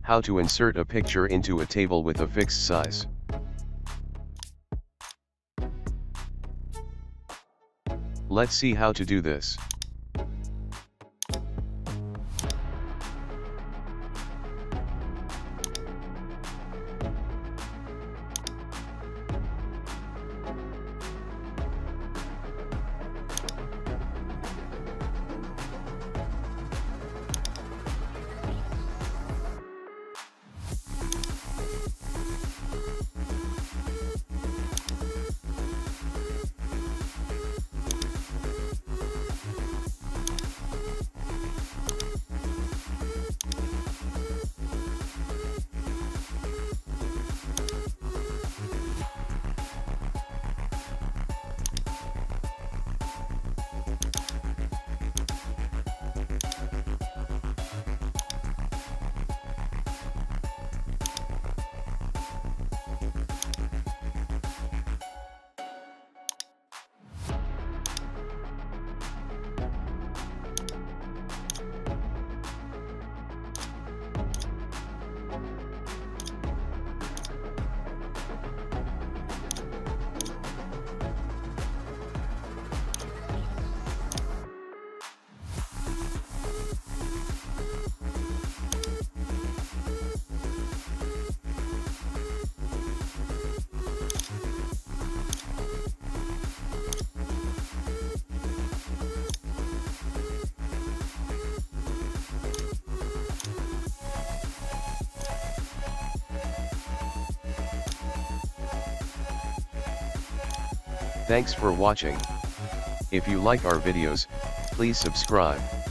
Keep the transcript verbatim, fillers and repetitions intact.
How to insert a picture into a table with a fixed size. Let's see how to do this. Thanks for watching. If you like our videos, please subscribe.